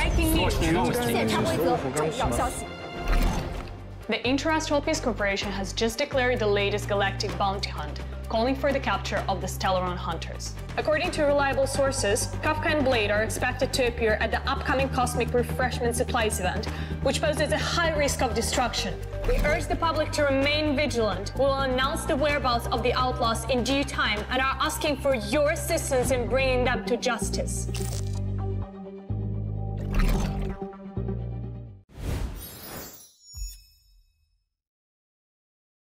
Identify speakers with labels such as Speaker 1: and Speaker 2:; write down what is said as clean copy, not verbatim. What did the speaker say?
Speaker 1: Breaking news！ 世界差规则重要消息。
Speaker 2: The Interstellar Peace Corporation has just declared the latest galactic bounty hunt, calling for the capture of the Stellaron hunters. According to reliable sources, Kafka and Blade are expected to appear at the upcoming Cosmic Refreshment Supplies event, which poses a high risk of destruction. We urge the public to remain vigilant. We will announce the whereabouts of the outlaws in due time and are asking for your assistance in bringing them to justice.